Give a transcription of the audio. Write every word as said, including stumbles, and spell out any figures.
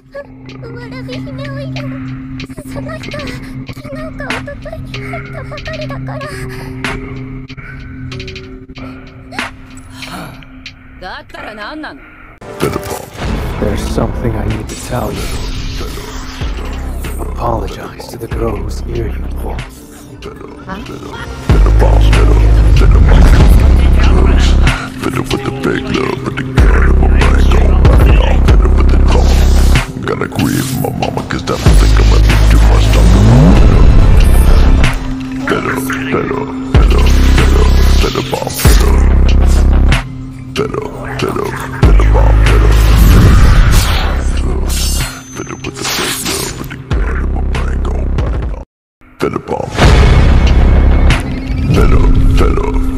わらび姫をいる。その人は昨日か一昨日に入ったばかりだから。だったら何なの？ There's something I need to tell you. Apologize to the girl whose ear you pulled. Better with the big love, but the gun in my brain gon' burn off. Better with the tongue. Gotta agree with my mama, cause that don't think I'ma do too much talking. Better, better, better, better, better bomb, better. Better, better, better bomb, better. Better with the big love, but the gun in my brain gon' burn off. Better bomb. Better, better.